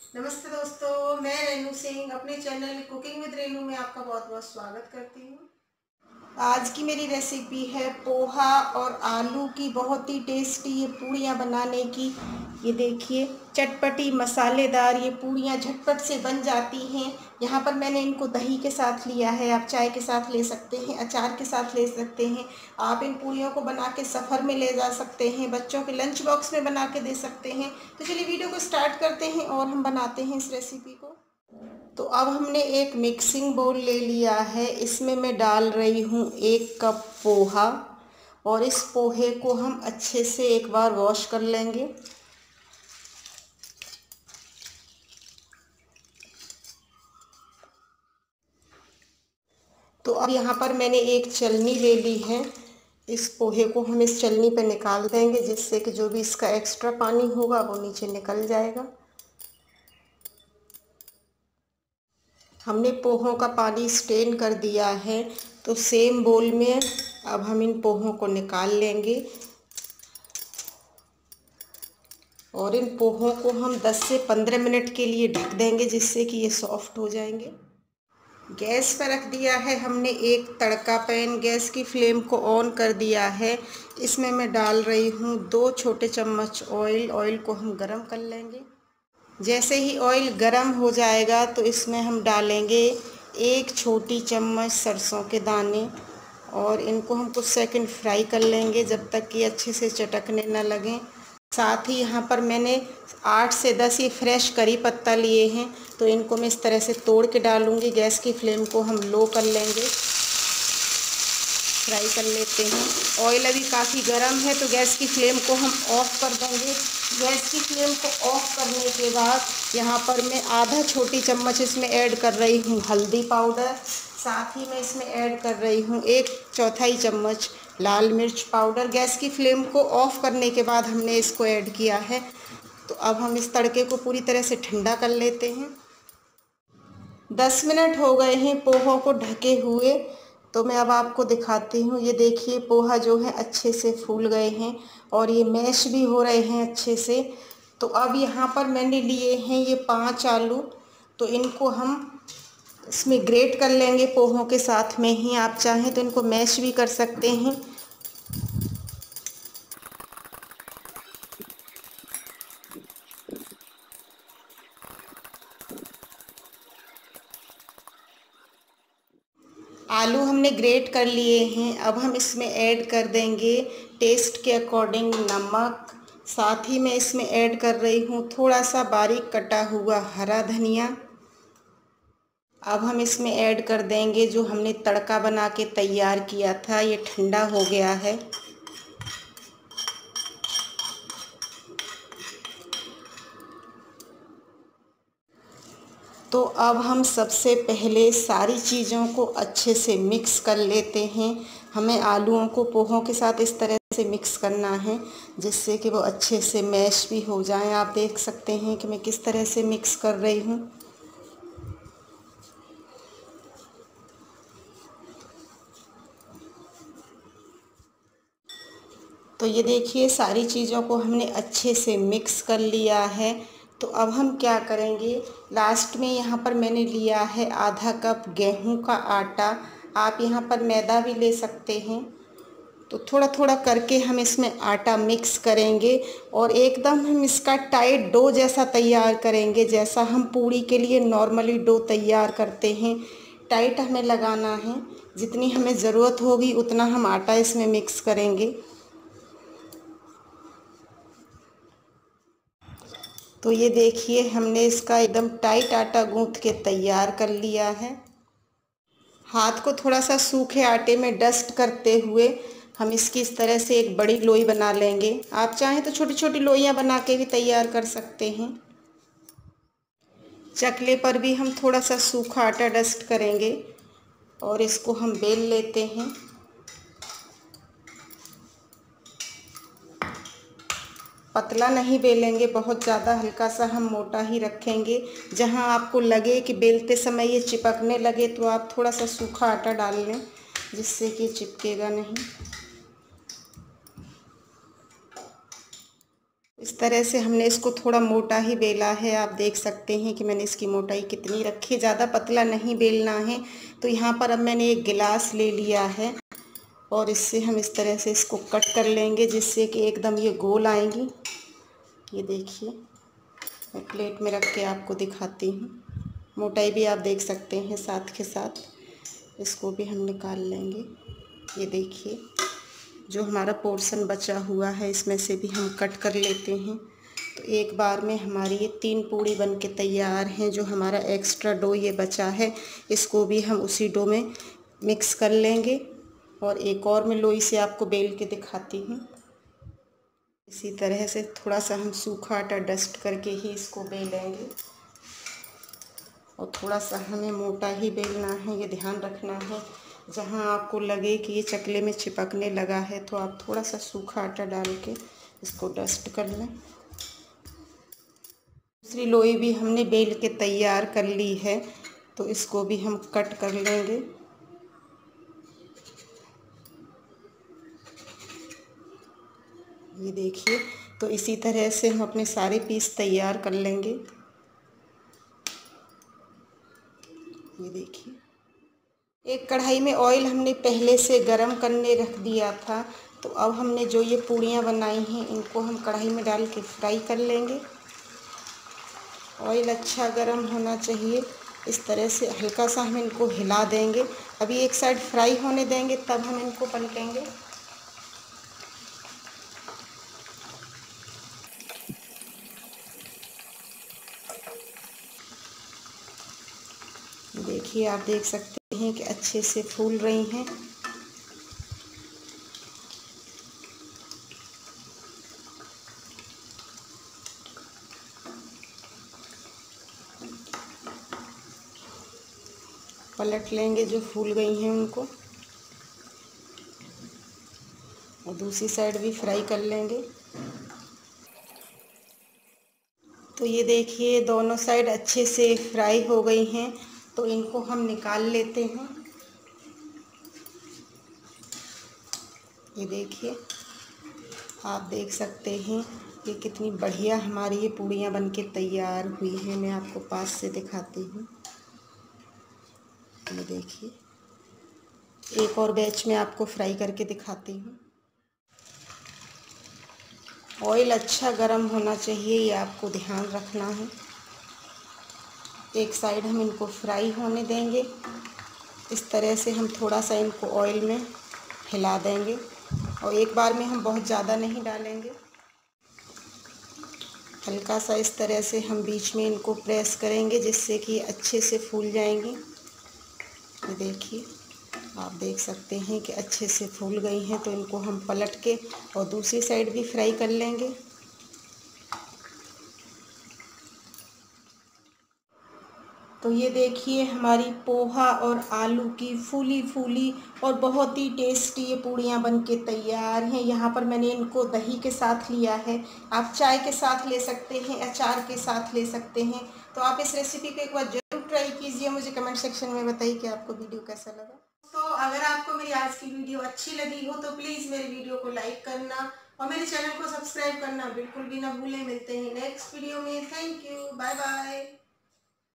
नमस्ते दोस्तों, मैं रेनू सिंह अपने चैनल कुकिंग विद रेनू में आपका बहुत बहुत स्वागत करती हूँ। आज की मेरी रेसिपी है पोहा और आलू की बहुत ही टेस्टी ये पूड़ियाँ बनाने की। ये देखिए, चटपटी मसालेदार ये पूड़ियाँ झटपट से बन जाती हैं। यहाँ पर मैंने इनको दही के साथ लिया है, आप चाय के साथ ले सकते हैं, अचार के साथ ले सकते हैं। आप इन पूड़ियों को बना के सफ़र में ले जा सकते हैं, बच्चों के लंच बॉक्स में बना के दे सकते हैं। तो चलिए वीडियो को स्टार्ट करते हैं और हम बनाते हैं इस रेसिपी को। तो अब हमने एक मिक्सिंग बोल ले लिया है, इसमें मैं डाल रही हूँ 1 कप पोहा और इस पोहे को हम अच्छे से एक बार वॉश कर लेंगे। तो अब यहाँ पर मैंने एक छलनी ले ली है, इस पोहे को हम इस छलनी पे निकाल देंगे जिससे कि जो भी इसका एक्स्ट्रा पानी होगा वो नीचे निकल जाएगा। हमने पोहों का पानी स्ट्रेन कर दिया है, तो सेम बोल में अब हम इन पोहों को निकाल लेंगे और इन पोहों को हम 10 से 15 मिनट के लिए ढक देंगे जिससे कि ये सॉफ्ट हो जाएंगे। गैस पर रख दिया है हमने एक तड़का पैन, गैस की फ्लेम को ऑन कर दिया है। इसमें मैं डाल रही हूँ 2 छोटे चम्मच ऑयल। ऑयल को हम गरम कर लेंगे। जैसे ही ऑयल गरम हो जाएगा तो इसमें हम डालेंगे 1 छोटी चम्मच सरसों के दाने और इनको हम कुछ सेकंड फ्राई कर लेंगे जब तक कि अच्छे से चटकने न लगें। साथ ही यहाँ पर मैंने 8 से 10 ये फ्रेश करी पत्ता लिए हैं, तो इनको मैं इस तरह से तोड़ के डालूँगी। गैस की फ्लेम को हम लो कर लेंगे, फ्राई कर लेते हैं। ऑयल अभी काफ़ी गर्म है तो गैस की फ्लेम को हम ऑफ़ कर देंगे। गैस की फ्लेम को ऑफ़ करने के बाद यहाँ पर मैं आधा छोटी चम्मच इसमें ऐड कर रही हूँ हल्दी पाउडर। साथ ही मैं इसमें ऐड कर रही हूँ 1/4 चम्मच लाल मिर्च पाउडर। गैस की फ्लेम को ऑफ़ करने के बाद हमने इसको ऐड किया है। तो अब हम इस तड़के को पूरी तरह से ठंडा कर लेते हैं। 10 मिनट हो गए हैं पोहा को ढके हुए, तो मैं अब आपको दिखाती हूँ। ये देखिए, पोहा जो है अच्छे से फूल गए हैं और ये मैश भी हो रहे हैं अच्छे से। तो अब यहाँ पर मैंने लिए हैं ये 5 आलू, तो इनको हम इसमें ग्रेट कर लेंगे पोहों के साथ में ही। आप चाहें तो इनको मैश भी कर सकते हैं। आलू हमने ग्रेट कर लिए हैं। अब हम इसमें ऐड कर देंगे टेस्ट के अकॉर्डिंग नमक। साथ ही मैं इसमें ऐड कर रही हूँ थोड़ा सा बारीक कटा हुआ हरा धनिया। अब हम इसमें ऐड कर देंगे जो हमने तड़का बना के तैयार किया था, ये ठंडा हो गया है। तो अब हम सबसे पहले सारी चीज़ों को अच्छे से मिक्स कर लेते हैं। हमें आलूओं को पोहों के साथ इस तरह से मिक्स करना है जिससे कि वो अच्छे से मैश भी हो जाएं। आप देख सकते हैं कि मैं किस तरह से मिक्स कर रही हूँ। तो ये देखिए, सारी चीज़ों को हमने अच्छे से मिक्स कर लिया है। तो अब हम क्या करेंगे, लास्ट में यहाँ पर मैंने लिया है आधा कप गेहूं का आटा। आप यहाँ पर मैदा भी ले सकते हैं। तो थोड़ा थोड़ा करके हम इसमें आटा मिक्स करेंगे और एकदम हम इसका टाइट डो जैसा तैयार करेंगे, जैसा हम पूड़ी के लिए नॉर्मली डो तैयार करते हैं। टाइट हमें लगाना है, जितनी हमें ज़रूरत होगी उतना हम आटा इसमें मिक्स करेंगे। तो ये देखिए, हमने इसका एकदम टाइट आटा गूंथ के तैयार कर लिया है। हाथ को थोड़ा सा सूखे आटे में डस्ट करते हुए हम इसकी इस तरह से एक बड़ी लोई बना लेंगे। आप चाहें तो छोटी छोटी लोइयां बना के भी तैयार कर सकते हैं। चकले पर भी हम थोड़ा सा सूखा आटा डस्ट करेंगे और इसको हम बेल लेते हैं। पतला नहीं बेलेंगे, बहुत ज़्यादा, हल्का सा हम मोटा ही रखेंगे। जहाँ आपको लगे कि बेलते समय ये चिपकने लगे तो आप थोड़ा सा सूखा आटा डाल लें जिससे कि चिपकेगा नहीं। इस तरह से हमने इसको थोड़ा मोटा ही बेला है। आप देख सकते हैं कि मैंने इसकी मोटाई कितनी रखी, ज़्यादा पतला नहीं बेलना है। तो यहाँ पर अब मैंने एक गिलास ले लिया है और इससे हम इस तरह से इसको कट कर लेंगे जिससे कि एकदम ये गोल आएंगी। ये देखिए, मैं प्लेट में रख के आपको दिखाती हूँ। मोटाई भी आप देख सकते हैं, साथ के साथ इसको भी हम निकाल लेंगे। ये देखिए, जो हमारा पोर्शन बचा हुआ है इसमें से भी हम कट कर लेते हैं। तो एक बार में हमारी ये 3 पूड़ी बन के तैयार हैं। जो हमारा एक्स्ट्रा डो ये बचा है इसको भी हम उसी डो में मिक्स कर लेंगे। और एक और मैं लोई से आपको बेल के दिखाती हूँ। इसी तरह से थोड़ा सा हम सूखा आटा डस्ट करके ही इसको बेलेंगे और थोड़ा सा हमें मोटा ही बेलना है। ये ध्यान रखना है, जहाँ आपको लगे कि ये चकले में चिपकने लगा है तो आप थोड़ा सा सूखा आटा डाल के इसको डस्ट कर लें। दूसरी लोई भी हमने बेल के तैयार कर ली है, तो इसको भी हम कट कर लेंगे। ये देखिए, तो इसी तरह से हम अपने सारे पीस तैयार कर लेंगे। ये देखिए, एक कढ़ाई में ऑयल हमने पहले से गरम करने रख दिया था। तो अब हमने जो ये पूड़ियाँ बनाई हैं इनको हम कढ़ाई में डाल के फ्राई कर लेंगे। ऑयल अच्छा गरम होना चाहिए। इस तरह से हल्का सा हम इनको हिला देंगे। अभी एक साइड फ्राई होने देंगे, तब हम इनको पलटेंगे। देखिए, आप देख सकते हैं कि अच्छे से फूल रही हैं। पलट लेंगे जो फूल गई हैं उनको, और दूसरी साइड भी फ्राई कर लेंगे। तो ये देखिए, दोनों साइड अच्छे से फ्राई हो गई हैं। तो इनको हम निकाल लेते हैं। ये देखिए, आप देख सकते हैं कि कितनी बढ़िया हमारी ये पूड़ियाँ बनके तैयार हुई हैं। मैं आपको पास से दिखाती हूँ। ये देखिए, एक और बैच में आपको फ्राई करके दिखाती हूँ। ऑयल अच्छा गरम होना चाहिए, ये आपको ध्यान रखना है। एक साइड हम इनको फ्राई होने देंगे। इस तरह से हम थोड़ा सा इनको ऑयल में हिला देंगे और एक बार में हम बहुत ज़्यादा नहीं डालेंगे। हल्का सा इस तरह से हम बीच में इनको प्रेस करेंगे जिससे कि अच्छे से फूल जाएंगी। ये देखिए, आप देख सकते हैं कि अच्छे से फूल गई हैं। तो इनको हम पलट के और दूसरी साइड भी फ्राई कर लेंगे। तो ये देखिए, हमारी पोहा और आलू की फूली फूली और बहुत ही टेस्टी ये पूड़ियाँ बनके तैयार हैं। यहाँ पर मैंने इनको दही के साथ लिया है। आप चाय के साथ ले सकते हैं, अचार के साथ ले सकते हैं। तो आप इस रेसिपी को एक बार ज़रूर ट्राई कीजिए। मुझे कमेंट सेक्शन में बताइए कि आपको वीडियो कैसा लगा। तो अगर आपको मेरी आज की वीडियो अच्छी लगी हो तो प्लीज़ मेरे वीडियो को लाइक करना और मेरे चैनल को सब्सक्राइब करना बिल्कुल भी ना भूलें। मिलते हैं नेक्स्ट वीडियो में। Thank you, bye bye.